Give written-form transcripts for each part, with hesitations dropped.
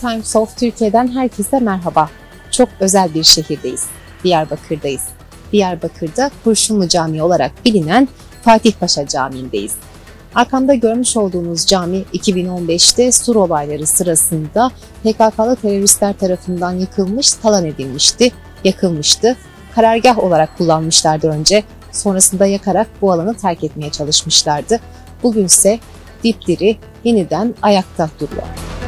Times of Türkiye'den herkese merhaba. Çok özel bir şehirdeyiz. Diyarbakır'dayız. Diyarbakır'da Kurşunlu Camii olarak bilinen Fatih Paşa Camii'ndeyiz. Arkamda görmüş olduğunuz cami 2015'te Sur olayları sırasında PKK'lı teröristler tarafından yıkılmış, talan edilmişti, yakılmıştı. Karargah olarak kullanmışlardı önce, sonrasında yakarak bu alanı terk etmeye çalışmışlardı. Bugünse dipdiri yeniden ayakta duruyor.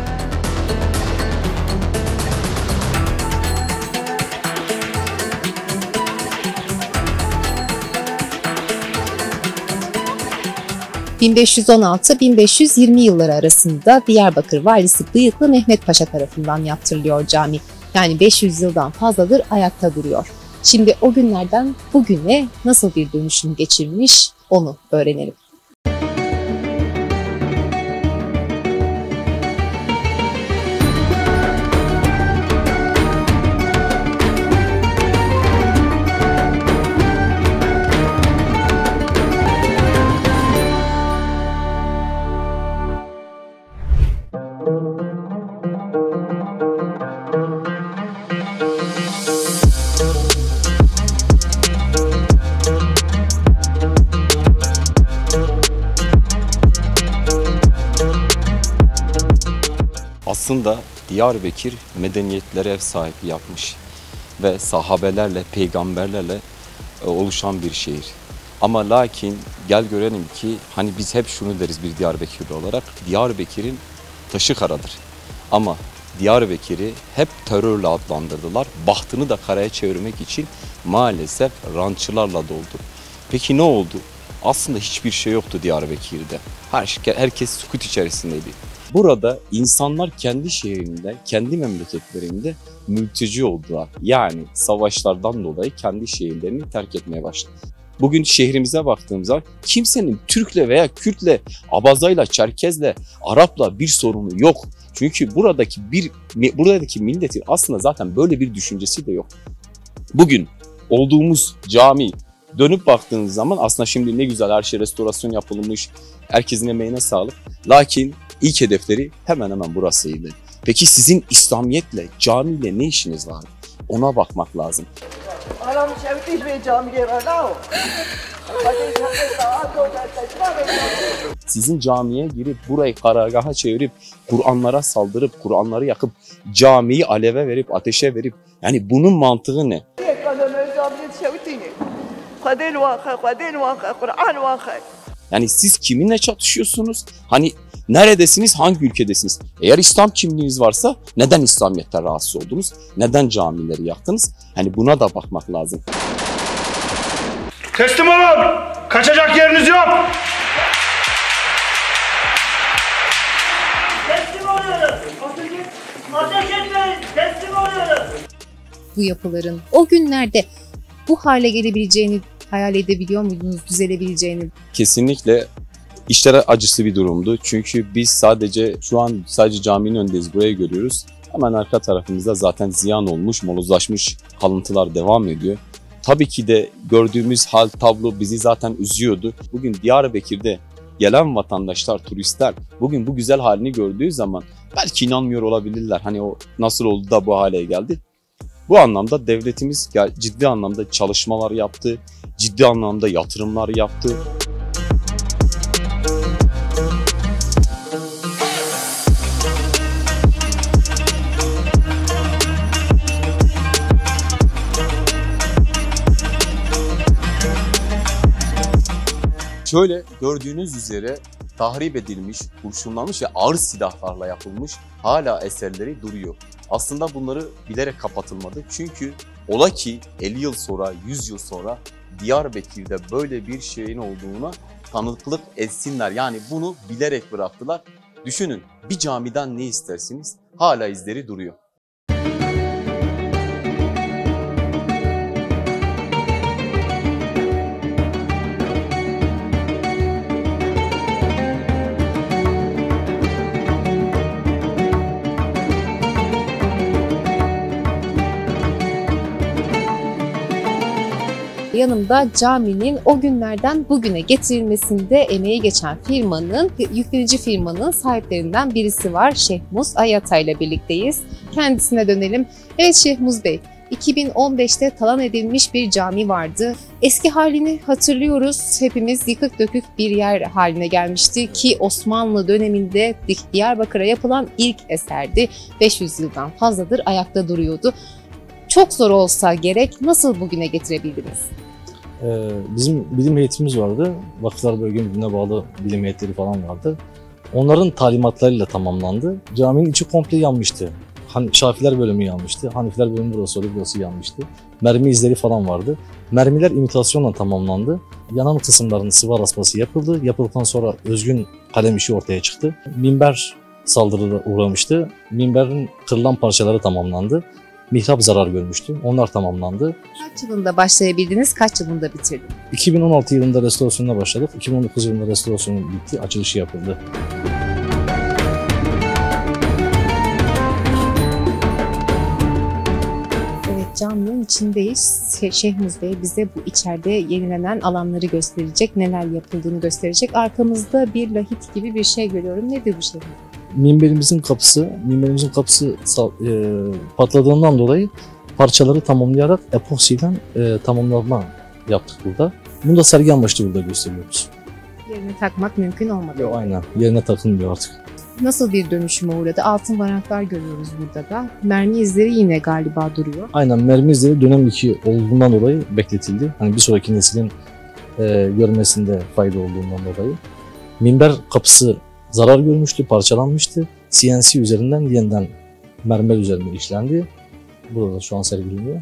...1516-1520 yılları arasında Diyarbakır valisi Bıyıklı Mehmet Paşa tarafından yaptırılıyor cami. Yani 500 yıldan fazladır ayakta duruyor. Şimdi o günlerden bugüne nasıl bir dönüşüm geçirmiş onu öğrenelim. Aslında Diyarbakır medeniyetlere ev sahipliği yapmış ve sahabelerle, peygamberlerle oluşan bir şehir. Ama lakin gel görelim ki hani biz hep şunu deriz bir Diyarbakırlı olarak, Diyarbakır'ın taşı karadır. Ama Diyarbakır'ı hep terörle adlandırdılar. Bahtını da karaya çevirmek için maalesef rançılarla doldu. Peki ne oldu? Aslında hiçbir şey yoktu Diyarbakır'da. Herkes sükut içerisindeydi. Burada insanlar kendi şehrinde, kendi memleketlerinde mülteci oldular. Yani savaşlardan dolayı kendi şehirlerini terk etmeye başladı. Bugün şehrimize baktığımızda kimsenin Türk'le veya Kürt'le, Abazayla, Çerkez'le, Arap'la bir sorunu yok. Çünkü buradaki milletin aslında zaten böyle bir düşüncesi de yok. Bugün olduğumuz cami dönüp baktığınız zaman aslında şimdi ne güzel her şey restorasyon yapılmış, herkesin emeğine sağlık. Lakin ilk hedefleri hemen hemen burasıydı. Peki sizin İslamiyetle, camiyle ne işiniz var? Ona bakmak lazım. Sizin camiye girip burayı karargaha çevirip, Kur'anlara saldırıp, Kur'anları yakıp, camiyi aleve verip, ateşe verip, yani bunun mantığı ne? Yani siz kiminle çatışıyorsunuz? Hani neredesiniz, hangi ülkedesiniz? Eğer İslam kimliğiniz varsa neden İslamiyet'ten rahatsız oldunuz? Neden camileri yaktınız? Hani buna da bakmak lazım. Teslim olun! Kaçacak yeriniz yok! Teslim oluyoruz! Ateş etmeyin! Teslim oluyoruz! Bu yapıların o günlerde bu hale gelebileceğini hayal edebiliyor muydunuz, düzelebileceğini? Kesinlikle işlere acısı bir durumdu. Çünkü biz şu an sadece caminin önündeyiz, burayı görüyoruz. Hemen arka tarafımızda zaten ziyan olmuş, molozlaşmış kalıntılar devam ediyor. Tabii ki de gördüğümüz hal, tablo bizi zaten üzüyordu. Bugün Diyarbakır'da gelen vatandaşlar, turistler bugün bu güzel halini gördüğü zaman belki inanmıyor olabilirler. Hani o nasıl oldu da bu hale geldi? Bu anlamda devletimiz ciddi anlamda çalışmalar yaptı, ciddi anlamda yatırımlar yaptı. Şöyle gördüğünüz üzere tahrip edilmiş, kurşunlanmış ve ağır silahlarla yapılmış hala eserleri duruyor. Aslında bunları bilerek kapatılmadı. Çünkü ola ki 50 yıl sonra, 100 yıl sonra Diyarbakır'da böyle bir şeyin olduğuna tanıklık etsinler. Yani bunu bilerek bıraktılar. Düşünün, bir camiden ne istersiniz? Hala izleri duruyor. Yanımda caminin o günlerden bugüne getirilmesinde emeği geçen yüklenici firmanın sahiplerinden birisi var. Şehmuz Ayata ile birlikteyiz. Kendisine dönelim. Evet Şehmuz Bey, 2015'te talan edilmiş bir cami vardı. Eski halini hatırlıyoruz. Hepimiz yıkık dökük bir yer haline gelmişti ki Osmanlı döneminde Diyarbakır'a yapılan ilk eserdi. 500 yıldan fazladır ayakta duruyordu. Çok zor olsa gerek, nasıl bugüne getirebildiniz? Bizim bilim heyetimiz vardı. Vakıflar Bölge Müdürlüğü'ne bağlı bilim heyetleri falan vardı. Onların talimatlarıyla tamamlandı. Caminin içi komple yanmıştı. Şafiler bölümü yanmıştı. Hanifiler bölümü burası yanmıştı. Mermi izleri falan vardı. Mermiler imitasyonla tamamlandı. Yanan kısımlarının sıva asması yapıldı. Yapıldıktan sonra özgün kalem işi ortaya çıktı. Minber saldırıya uğramıştı. Minberin kırılan parçaları tamamlandı. Mihrap zarar görmüştü. Onlar tamamlandı. Kaç yılında başlayabildiniz, kaç yılında bitirdiniz? 2016 yılında restorasyonuna başladık. 2019 yılında restorasyonu bitti. Açılışı yapıldı. Caminin içindeyiz. Şehmuz Bey bize bu içeride yenilenen alanları gösterecek, neler yapıldığını gösterecek. Arkamızda bir lahit gibi bir şey görüyorum. Nedir bu şey? Minberimizin kapısı patladığından dolayı parçaları tamamlayarak epoksiyle tamamlama yaptık burada. Bunu da sergi amaçlı burada gösteriyoruz. Yerine takmak mümkün olmadı. Yok, aynen. Yerine takılmıyor artık. Nasıl bir dönüşüme uğradı? Altın varaklar görüyoruz burada da. Mermi izleri yine galiba duruyor. Aynen, mermi izleri dönem 2 olduğundan dolayı bekletildi. Hani bir sonraki neslin görmesinde fayda olduğundan dolayı. Minber kapısı zarar görmüştü, parçalanmıştı. CNC üzerinden yeniden mermer üzerine işlendi. Burada da şu an sergileniyor.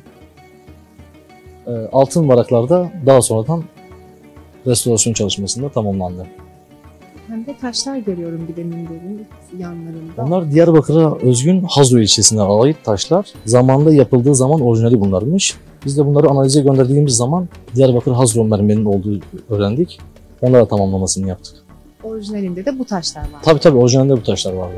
Altın varaklar da daha sonradan restorasyon çalışmasında tamamlandı. Hem de taşlar görüyorum bir de minberin yanlarında. Onlar Diyarbakır'a özgün Hazro ilçesine ait taşlar. Zamanında yapıldığı zaman orijinali bunlarmış. Biz de bunları analize gönderdiğimiz zaman Diyarbakır Hazro mermerinin olduğu öğrendik. Onlara tamamlamasını yaptık. Orijinalinde de bu taşlar var. Tabii orijinalinde bu taşlar vardı.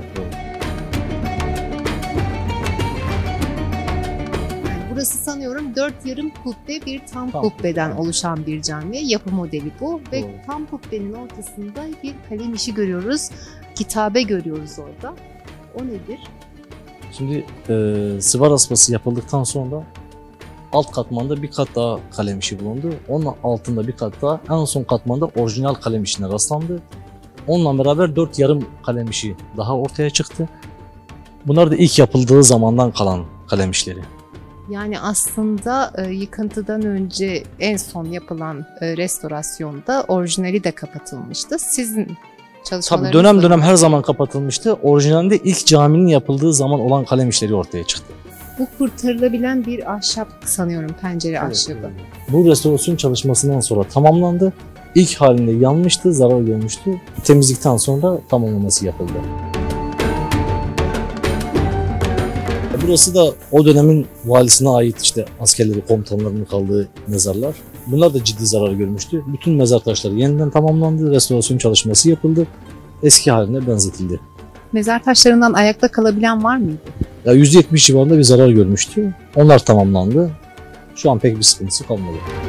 Burası sanıyorum 4 yarım kubbe bir tam kubbeden oluşan bir cami. Yapı modeli bu. Ve tam kubbenin ortasında bir kalem işi görüyoruz. Kitabe görüyoruz orada. O nedir? Şimdi sıva asması yapıldıktan sonra alt katmanda bir kat daha kalem işi bulundu. Onun altında bir kat daha, en son katmanda orijinal kalem işine rastlandı. Onunla beraber 4 yarım kalem işi daha ortaya çıktı. Bunlar da ilk yapıldığı zamandan kalan kalem işleri. Yani aslında yıkıntıdan önce en son yapılan restorasyonda orijinali de kapatılmıştı. Sizin çalışmalarınız... Tabii dönem her zaman kapatılmıştı. Orijinalinde ilk caminin yapıldığı zaman olan kalem işleri ortaya çıktı. Bu kurtarılabilen bir ahşap sanıyorum, pencere ahşabı. Bu restorasyon çalışmasından sonra tamamlandı. İlk halinde yanmıştı, zarar görmüştü. Temizlikten sonra tamamlaması yapıldı. Burası da o dönemin valisine ait işte askerleri, komutanlarının kaldığı mezarlar. Bunlar da ciddi zarar görmüştü. Bütün mezar taşları yeniden tamamlandı, restorasyon çalışması yapıldı. Eski haline benzetildi. Mezar taşlarından ayakta kalabilen var mıydı? Ya %70 civarında bir zarar görmüştü. Onlar tamamlandı. Şu an pek bir sıkıntısı kalmadı.